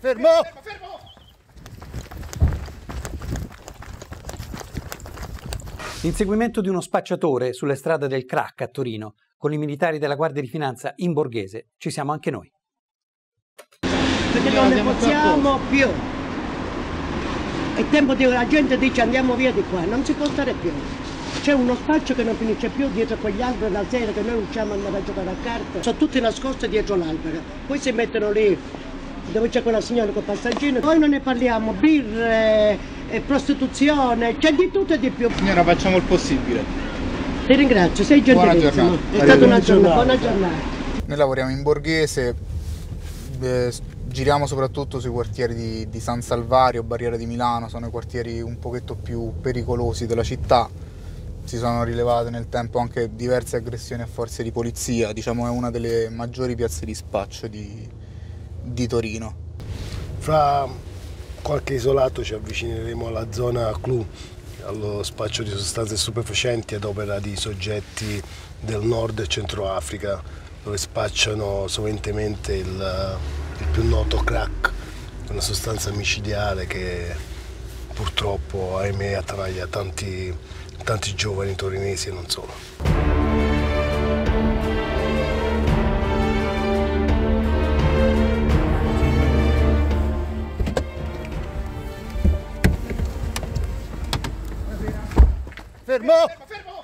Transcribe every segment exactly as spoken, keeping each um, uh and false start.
Fermo! Fermo, fermo! L'inseguimento di uno spacciatore sulle strade del crack a Torino, con i militari della Guardia di Finanza in Borghese, ci siamo anche noi. Perché non ne possiamo più. È tempo di la gente dice andiamo via di qua, non si può stare più. C'è uno spaccio che non finisce più dietro a quegli alberi la sera che noi usciamo a andare a giocare a carte. Sono tutti nascosti dietro l'albero. Poi si mettono lì dove c'è quella signora con passaggino. Poi non ne parliamo, birre, eh, prostituzione, c'è di tutto e di più. Signora, facciamo il possibile. Ti ringrazio, sei gentilissimo. È stata una giornata, buona giornata. Noi lavoriamo in Borghese, eh, giriamo soprattutto sui quartieri di, di San Salvario, Barriera di Milano, sono i quartieri un pochetto più pericolosi della città. Si sono rilevate nel tempo anche diverse aggressioni a forze di polizia, diciamo è una delle maggiori piazze di spaccio di, di Torino. Fra qualche isolato ci avvicineremo alla zona clou, allo spaccio di sostanze stupefacenti ad opera di soggetti del nord e centro Africa, dove spacciano soventemente il, il più noto crack, una sostanza micidiale che purtroppo, ahimè, attanaglia tanti, tanti giovani torinesi e non solo. Fermo! Fermo, fermo!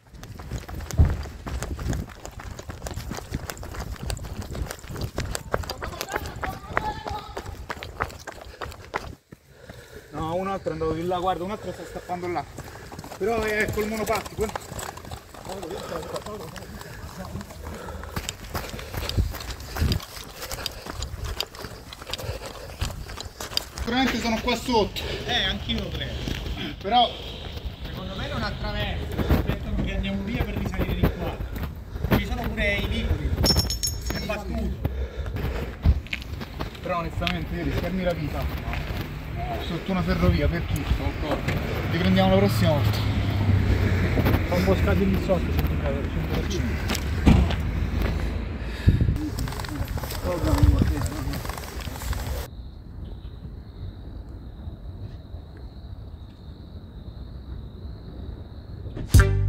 No, un altro è andato di là, guarda, un altro sta scappando là. Però è col monopattino. Sicuramente sono qua sotto. Eh, anch'io lo credo. Però secondo me non attraverso, aspettano che andiamo via per risalire di qua. Ci sono pure i vicoli. È battuto. Però onestamente io risparmi la vita. Sotto una ferrovia, per chi? Li prendiamo la prossima volta. Fa un po' scadi lì sotto, cento per cento. Thank